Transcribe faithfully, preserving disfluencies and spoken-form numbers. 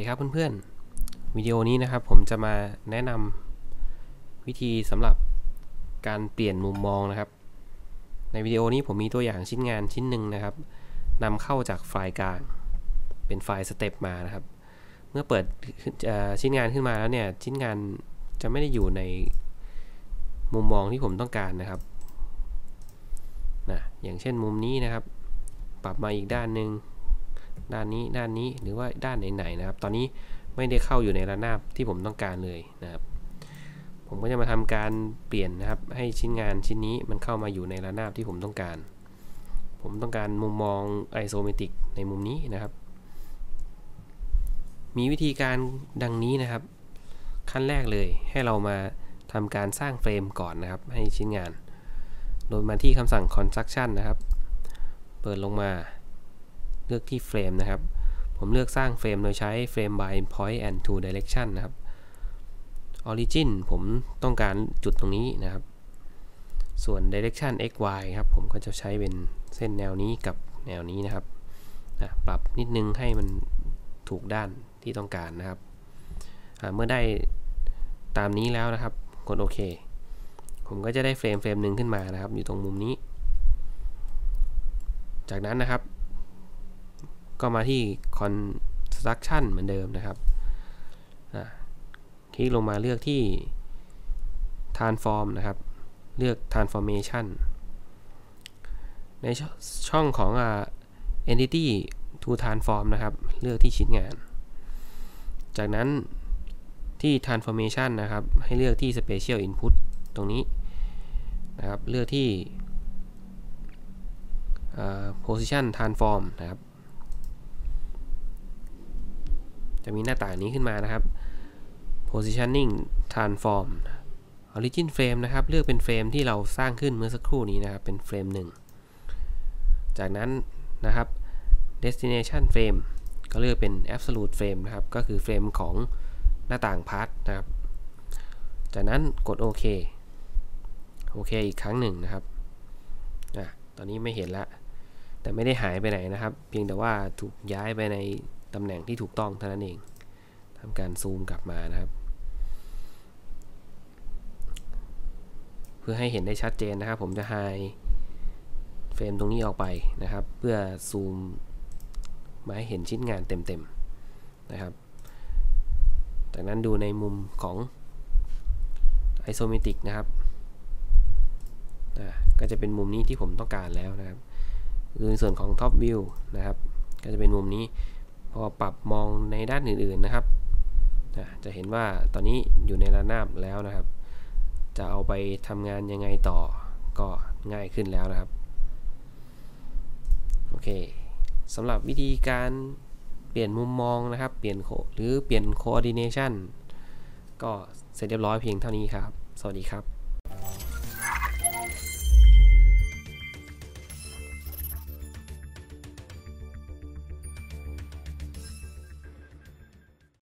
ครับเพื่อนๆวิดีโอนี้นะครับผมจะมาแนะนำวิธีสำหรับการเปลี่ยนมุมมองนะครับในวิดีโอนี้ผมมีตัวอย่างชิ้นงานชิ้นหนึ่งนะครับนำเข้าจากไฟล์กลางเป็นไฟล์สเต็ปมานะครับเมื่อเปิดชิ้นงานขึ้นมาแล้วเนี่ยชิ้นงานจะไม่ได้อยู่ในมุมมองที่ผมต้องการนะครับนะอย่างเช่นมุมนี้นะครับปรับมาอีกด้านหนึ่งด้านนี้ด้านนี้หรือว่าด้านไหนๆนะครับตอนนี้ไม่ได้เข้าอยู่ในระนาบที่ผมต้องการเลยนะครับผมก็จะมาทำการเปลี่ยนนะครับให้ชิ้นงานชิ้นนี้มันเข้ามาอยู่ในระนาบที่ผมต้องการผมต้องการมุมมองไอโซเมตริกในมุมนี้นะครับมีวิธีการดังนี้นะครับขั้นแรกเลยให้เรามาทำการสร้างเฟรมก่อนนะครับให้ชิ้นงานโดยมาที่คำสั่ง construction นะครับเปิดลงมาเลือกที่เฟรมนะครับผมเลือกสร้างเฟรมโดยใช้เฟรม by point and to direction นะครับ origin ผมต้องการจุดตรงนี้นะครับส่วน direction x y ครับผมก็จะใช้เป็นเส้นแนวนี้กับแนวนี้นะครับนะปรับนิดนึงให้มันถูกด้านที่ต้องการนะครับเมื่อได้ตามนี้แล้วนะครับกดโอเคผมก็จะได้เฟรมเฟรมหนึ่งขึ้นมานะครับอยู่ตรงมุมนี้จากนั้นนะครับก็มาที่ construction เหมือนเดิมนะครับคลิกลงมาเลือกที่ transform นะครับเลือก transformation ในช่องของ entity to transform นะครับเลือกที่ชิ้นงานจากนั้นที่ transformation นะครับให้เลือกที่ special input ตรงนี้นะครับเลือกที่ position transform นะครับจะมีหน้าต่างนี้ขึ้นมานะครับ positioning transform origin frame นะครับเลือกเป็นเฟรมที่เราสร้างขึ้นเมื่อสักครู่นี้นะครับเป็นเฟรมหนึ่งจากนั้นนะครับ destination frame ก็เลือกเป็น absolute frame นะครับก็คือเฟรมของหน้าต่าง path นะครับจากนั้นกดโอเคโอเคอีกครั้งหนึ่งนะครับอ่ะตอนนี้ไม่เห็นละแต่ไม่ได้หายไปไหนนะครับเพียงแต่ว่าถูกย้ายไปในตำแหน่งที่ถูกต้องเท่านั้นเองทำการซูมกลับมานะครับเพื่อให้เห็นได้ชัดเจนนะครับผมจะไฮเฟรมตรงนี้ออกไปนะครับเพื่อซูมมาให้เห็นชิ้นงานเต็มๆนะครับจากนั้นดูในมุมของไอโซเมตริกนะครับก็จะเป็นมุมนี้ที่ผมต้องการแล้วนะครับดูในส่วนของท็อปวิวนะครับก็จะเป็นมุมนี้พอปรับมองในด้านอื่นๆนะครับจะเห็นว่าตอนนี้อยู่ในระนาบแล้วนะครับจะเอาไปทำงานยังไงต่อก็ง่ายขึ้นแล้วนะครับโอเคสำหรับวิธีการเปลี่ยนมุมมองนะครับเปลี่ยนหรือเปลี่ยน coordination ก็เสร็จเรียบร้อยเพียงเท่านี้ครับสวัสดีครับ